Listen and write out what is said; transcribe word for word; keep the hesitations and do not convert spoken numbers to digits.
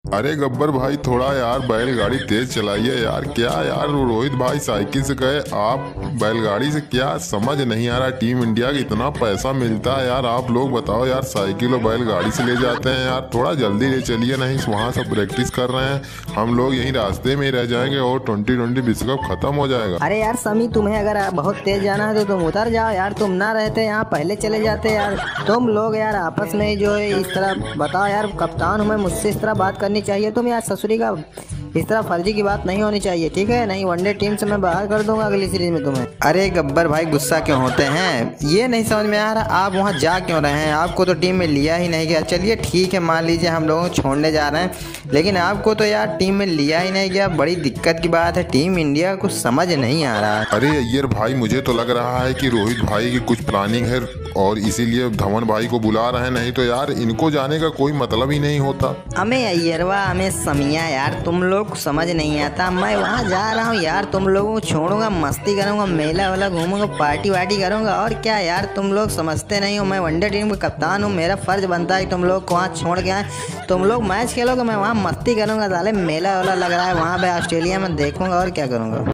अरे गब्बर भाई थोड़ा यार बैलगाड़ी तेज चलाइए यार। क्या यार रोहित भाई साइकिल से गए, आप बैलगाड़ी से? क्या समझ नहीं आ रहा। टीम इंडिया का इतना पैसा मिलता है यार, आप लोग बताओ यार, साइकिल और बैलगाड़ी से ले जाते हैं यार। थोड़ा जल्दी ले चलिए, नहीं वहाँ सब प्रैक्टिस कर रहे हैं, हम लोग यहीं रास्ते में ही रह जाएंगे और ट्वेंटी ट्वेंटी विश्व कप खत्म हो जाएगा। अरे यार समी, तुम्हें अगर बहुत तेज जाना है तो तुम उतर जाओ यार, तुम ना रहते यहाँ पहले चले जाते यार। तुम लोग यार आपस में जो है इस तरह बताओ यार, कप्तान हूँ मैं, मुझसे इस तरह बात करनी चाहिए। तुम यार ससुरी का इस तरह फर्जी की बात नहीं होनी चाहिए, ठीक है? नहीं वनडे टीम से मैं बाहर कर दूंगा अगली सीरीज में तुम्हें। अरे गब्बर भाई गुस्सा क्यों होते हैं, ये नहीं समझ में आ रहा आप वहाँ जा क्यों रहे हैं? आपको तो टीम में लिया ही नहीं गया। चलिए ठीक है, मान लीजिए हम लोगों को छोड़ने जा रहे हैं, लेकिन आपको तो यार टीम में लिया ही नहीं गया। बड़ी दिक्कत की बात है, टीम इंडिया को समझ नहीं आ रहा। अरे अय्यर भाई, मुझे तो लग रहा है कि रोहित भाई की कुछ प्लानिंग है और इसीलिए धवन भाई को बुला रहे हैं, नहीं तो यार इनको जाने का कोई मतलब ही नहीं होता। हमें अय्यरवा, हमें समिया यार, तुम लोग समझ नहीं आता। मैं वहाँ जा रहा हूँ यार, तुम लोगों को छोड़ूंगा, मस्ती करूंगा, मेला वाला घूमूंगा, पार्टी वार्टी करूंगा, और क्या यार तुम लोग समझते नहीं हो। मैं वनडे टीम का कप्तान हूँ, मेरा फर्ज बनता है तुम लोग को वहाँ छोड़ के आए। तुम लोग मैच खेलोगे, मैं वहाँ मस्ती करूंगा, साले मेला वाला लग रहा है वहाँ पे ऑस्ट्रेलिया में, देखूंगा और क्या करूँगा।